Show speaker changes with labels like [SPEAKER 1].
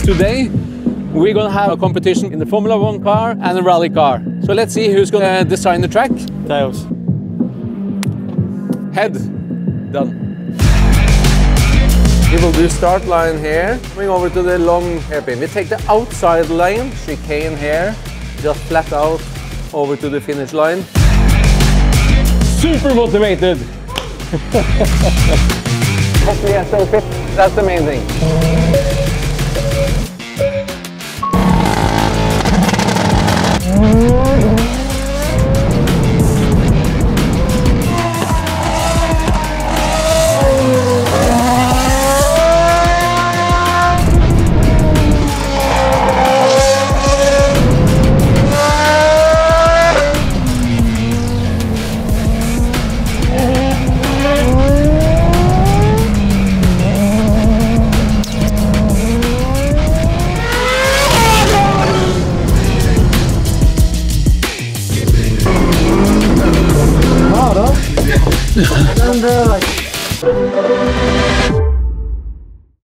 [SPEAKER 1] Today we're gonna have a competition in the Formula 1 car and a rally car. So let's see who's gonna design the track.
[SPEAKER 2] Tails.
[SPEAKER 1] Head. Done. We will do start line here, going over to the long hairpin. We take the outside line, chicane here, just flat out over to the finish line. Super motivated! Hopefully I still fit, that's the main thing.
[SPEAKER 3] And like